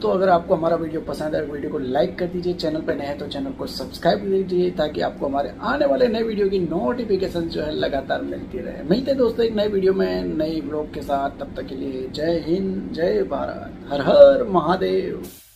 दोस्तों अगर आपको हमारा वीडियो पसंद है, वीडियो को लाइक कर दीजिए, चैनल पर नए हैं तो चैनल को सब्सक्राइब कर दीजिए ताकि आपको हमारे आने वाले नए वीडियो की नोटिफिकेशन जो है लगातार मिलती रहे। मिलते हैं दोस्तों एक नए वीडियो में नई ब्लॉग के साथ, तब तक के लिए जय हिंद, जय भारत, हर हर महादेव।